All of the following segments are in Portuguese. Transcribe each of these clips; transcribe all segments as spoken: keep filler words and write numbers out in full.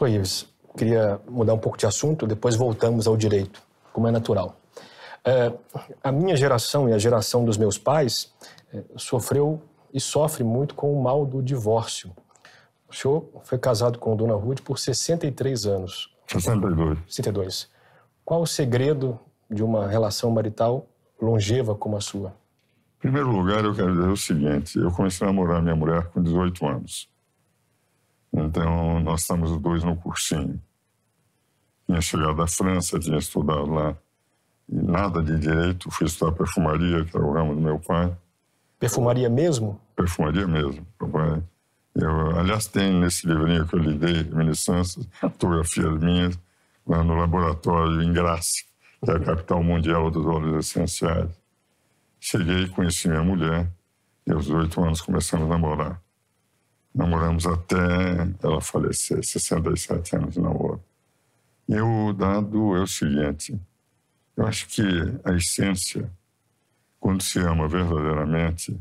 doutor Ives, queria mudar um pouco de assunto, depois voltamos ao direito, como é natural. É, a minha geração e a geração dos meus pais é, sofreu e sofre muito com o mal do divórcio. O senhor foi casado com a dona Ruth por sessenta e três anos. sessenta e dois. sessenta e dois. Qual o segredo de uma relação marital longeva como a sua? Em primeiro lugar, eu quero dizer o seguinte, eu comecei a namorar minha mulher com dezoito anos. Então, nós estamos os dois no cursinho. Tinha chegado da França, tinha estudado lá. E nada de direito, fui estudar perfumaria, que era o ramo do meu pai. Perfumaria mesmo? Perfumaria mesmo, papai. Eu, aliás, tem nesse livrinho que eu lhe dei, Reminiscências, fotografias minhas, lá no laboratório em Grasse, que é a capital mundial dos óleos essenciais. Cheguei, conheci minha mulher, e aos dezoito anos começamos a namorar. Namoramos até ela falecer, sessenta e sete anos de namoro. E o dado é o seguinte, eu acho que a essência, quando se ama verdadeiramente,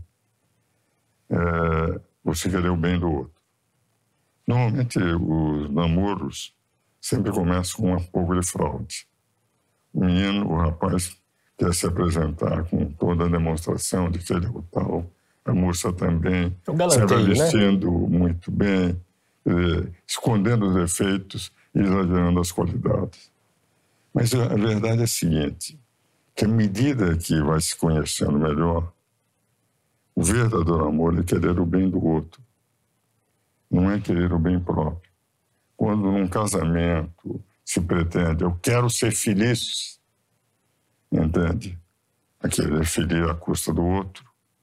é você querer o bem do outro. Normalmente, os namoros sempre começam com um pouco de fraude. O menino, o rapaz, quer se apresentar com toda a demonstração de que ele é o tal. A moça também, sempre vestindo, né, muito bem, eh, escondendo os defeitos e exagerando as qualidades. Mas a verdade é a seguinte, que à medida que vai se conhecendo melhor, o verdadeiro amor é querer o bem do outro, não é querer o bem próprio. Quando num casamento se pretende, eu quero ser feliz, entende? A querer feliz à custa do outro,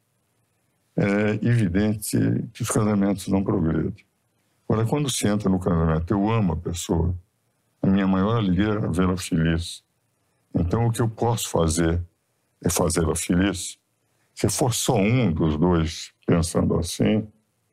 é evidente que os casamentos não progredem. Agora, quando se entra no casamento, eu amo a pessoa, a minha maior alegria é vê-la feliz. Então, o que eu posso fazer é fazê-la feliz. Se for só um dos dois pensando assim,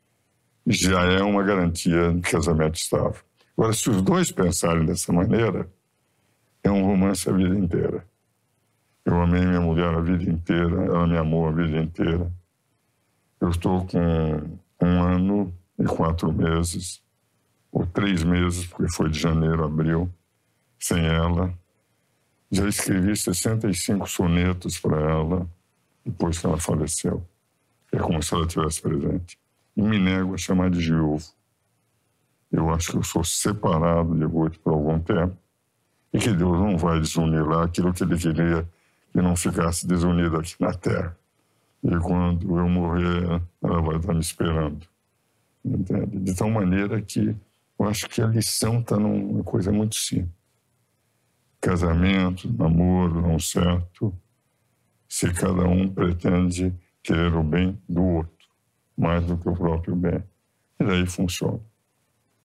já é uma garantia de casamento estável. Agora, se os dois pensarem dessa maneira, é um romance a vida inteira. Eu amei minha mulher a vida inteira, ela me amou a vida inteira. Eu estou com um ano e quatro meses, ou três meses, porque foi de janeiro a abril, sem ela. Já escrevi sessenta e cinco sonetos para ela, depois que ela faleceu. É como se ela estivesse presente. E me nego a chamar de Giovo. Eu acho que eu sou separado de Ruth por algum tempo e que Deus não vai desunir lá aquilo que Ele queria que não ficasse desunido aqui na Terra. E quando eu morrer, ela vai estar me esperando. Entende? De tal maneira que eu acho que a lição está numa coisa muito simples. Casamento, namoro, não certo, se cada um pretende querer o bem do outro, mais do que o próprio bem. E daí funciona.